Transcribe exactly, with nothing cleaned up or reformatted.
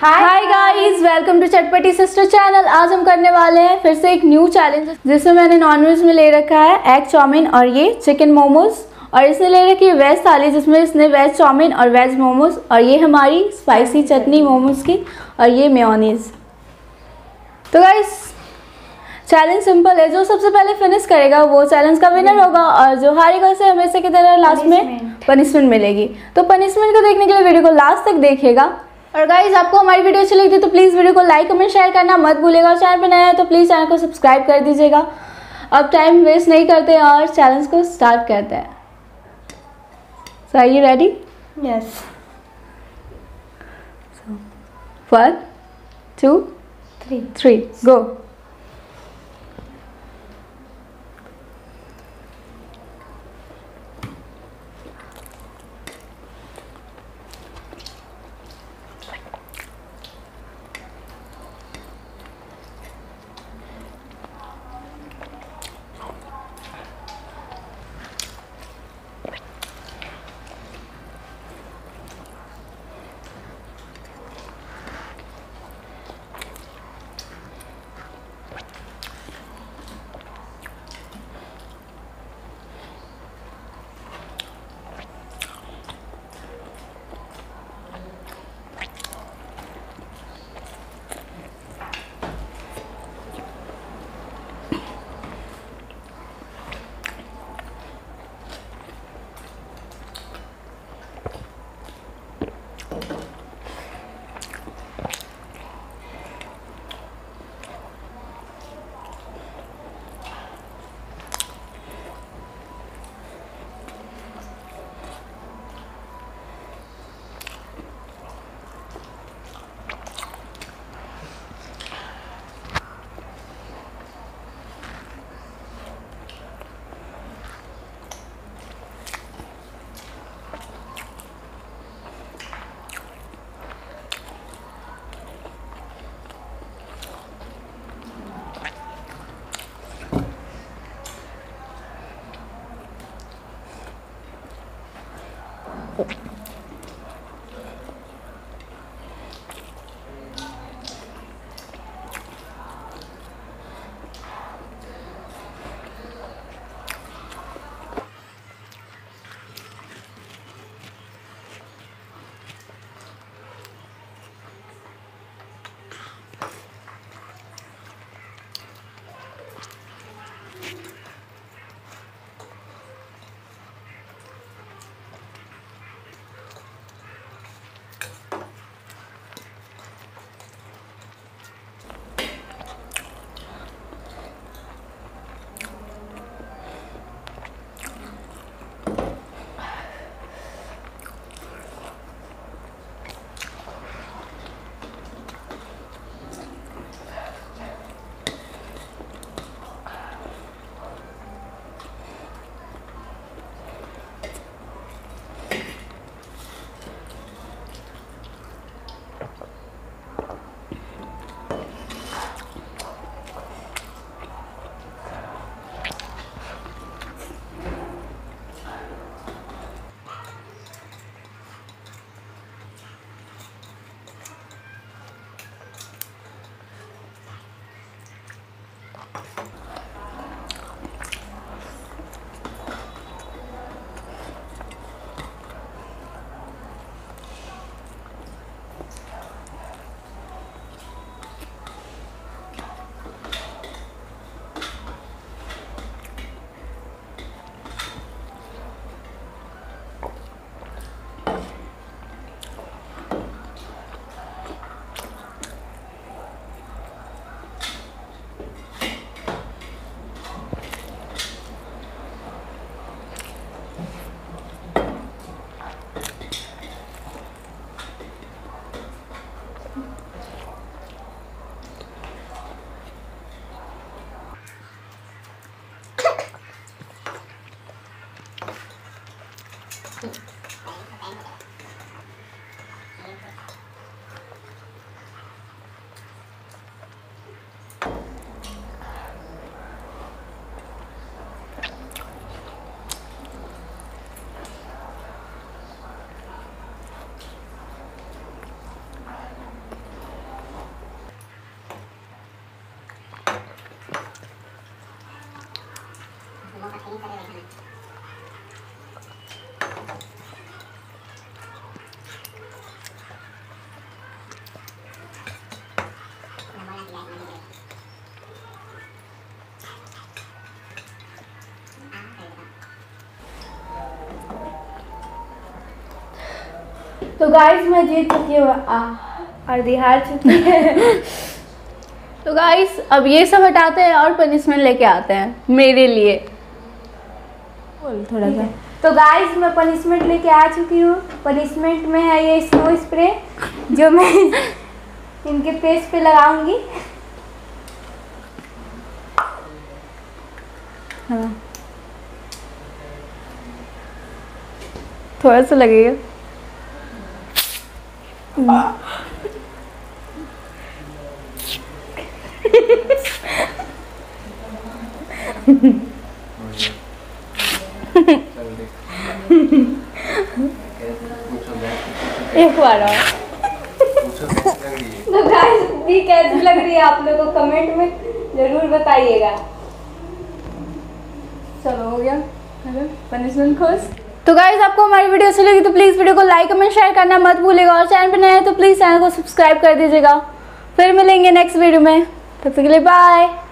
Hi guys, welcome to चटपटी sister channel. आज हम करने वाले हैं फिर से एक न्यू चैलेंज, जिसमें मैंने नॉनवेज में ले रखा है एग चाउमीन और ये चिकन मोमोज, और इसने ले रखी है वेज थाली जिसमें इसने वेज चाउमीन और वेज मोमोज, और ये हमारी स्पाइसी चटनी मोमोज की, और ये मेयोनीज। तो गाइस चैलेंज सिंपल है, जो सबसे पहले फिनिश करेगा वो चैलेंज का विनर होगा, और जो हारेगा उसे हमेशा की तरह लास्ट में पनिशमेंट मिलेगी। तो पनिशमेंट को देखने के लिए वीडियो को लास्ट तक देखिएगा। और गाइज आपको हमारी वीडियो अच्छी लगती है तो प्लीज़ वीडियो को लाइक कमेंट शेयर करना मत भूलिएगा, और चैनल पर नया है तो प्लीज़ चैनल को सब्सक्राइब कर दीजिएगा। अब टाइम वेस्ट नहीं करते और चैलेंज को स्टार्ट करते हैं। So are you ready? Yes. One two three three go. तो गाइस मैं जीत चुकी हूँ और दी हार चुकी है। तो गाइस अब ये सब हटाते हैं और पनिशमेंट लेके आते हैं मेरे लिए। बोल थोड़ा सा। तो गाइस मैं पनिशमेंट लेके आ चुकी हूँ। पनिशमेंट में है ये स्नो स्प्रे जो मैं इनके फेस पे लगाऊंगी। हाँ थोड़ा सा लगेगा। एक बार और तो गाइस भी कैसी लग रही है आप लोगों को कमेंट में जरूर बताइएगा। चलो हो गया पनिशमेंट खुश। तो गाइस आपको हमारी वीडियो अच्छी लगी तो प्लीज़ वीडियो को लाइक कमेंट शेयर करना मत भूलिएगा और चैनल पर नए हैं तो प्लीज़ चैनल को सब्सक्राइब कर दीजिएगा। फिर मिलेंगे नेक्स्ट वीडियो में, तब तक के लिए बाय।